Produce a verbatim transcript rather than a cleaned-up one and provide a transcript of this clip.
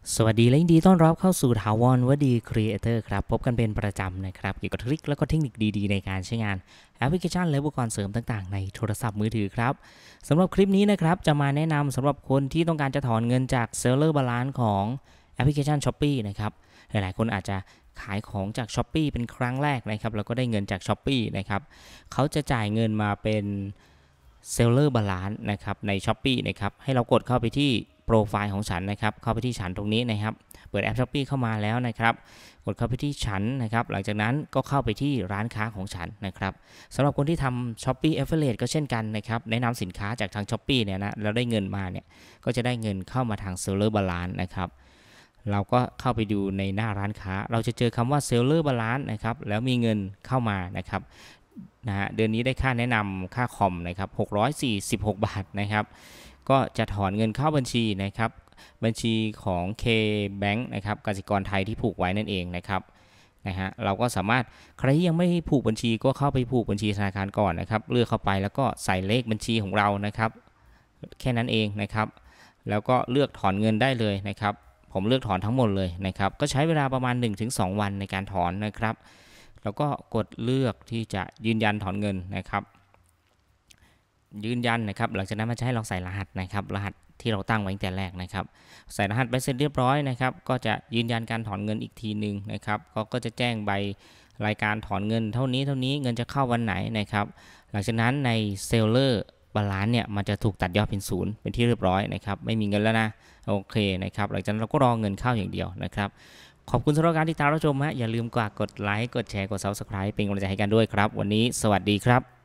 สวัสดีและยินดีต้อนรับเข้าสู่ถาวรวดีครีเอเตอร์ครับพบกันเป็นประจำนะครับเกี่ยวกับทริคและก็เทคนิคดีๆในการใช้งานแอปพลิเคชันและอุปกรณ์เสริมต่างๆในโทรศัพท์มือถือครับสำหรับคลิปนี้นะครับจะมาแนะนำสำหรับคนที่ต้องการจะถอนเงินจาก Seller Balance ของแอปพลิเคชัน Shopee นะครับหลายๆคนอาจจะขายของจาก Shopee เป็นครั้งแรกนะครับแล้วก็ได้เงินจาก Shopee นะครับเขาจะจ่ายเงินมาเป็น Seller Balance นะครับใน Shopee นะครับให้เรากดเข้าไปที่โปรไฟล์ของฉันนะครับเข้าไปที่ฉันตรงนี้นะครับเปิดแอป Shopee เข้ามาแล้วนะครับกดเข้าไปที่ฉันนะครับหลังจากนั้นก็เข้าไปที่ร้านค้าของฉันนะครับสำหรับคนที่ทำ Shopee Affiliate ก็เช่นกันนะครับแนะนำสินค้าจากทาง Shopee เนี่ยนะแล้วได้เงินมาเนี่ยก็จะได้เงินเข้ามาทาง Seller Balance นะครับเราก็เข้าไปดูในหน้าร้านค้าเราจะเจอคำว่า Seller Balance นะครับแล้วมีเงินเข้ามานะครับนะฮะเดือนนี้ได้ค่าแนะนำค่าคอมนะครับหกร้อยสี่สิบหกบาทนะครับก็จะถอนเงินเข้าบัญชีนะครับบัญชีของ K-Bank นะครับกสิกรไทยที่ผูกไว้นั่นเองนะครับนะฮะเราก็สามารถใครที่ยังไม่ผูกบัญชีก็เข้าไปผูกบัญชีธนาคารก่อนนะครับเลือกเข้าไปแล้วก็ใส่เลขบัญชีของเรานะครับแค่นั้นเองนะครับแล้วก็เลือกถอนเงินได้เลยนะครับผมเลือกถอนทั้งหมดเลยนะครับก็ใช้เวลาประมาณ หนึ่งถึงสอง วันในการถอนนะครับแล้วก็กดเลือกที่จะยืนยันถอนเงินนะครับยืนยันนะครับหลังจากนั้นมันจะให้เราใส่รหัสนะครับรหัสที่เราตั้งไว้ตั้งแต่แรกนะครับใส่รหัสไปเสร็จเรียบร้อยนะครับก็จะยืนยันการถอนเงินอีกทีหนึ่งนะครับก็ก็จะแจ้งใบรายการถอนเงินเท่านี้เท่านี้เงินจะเข้าวันไหนนะครับหลังจากนั้นใน Seller Balance เนี่ยมันจะถูกตัดยอดเป็นศูนย์เป็นที่เรียบร้อยนะครับไม่มีเงินแล้วนะโอเคนะครับหลังจากนั้นเราก็รอเงินเข้าอย่างเดียวนะครับขอบคุณสำหรับการติดตามรับชมฮะอย่าลืมกดไลค์กดแชร์กด Subscribe เป็นกำลังใจให้กันด้วยครับวันนี้สวัสดีครับ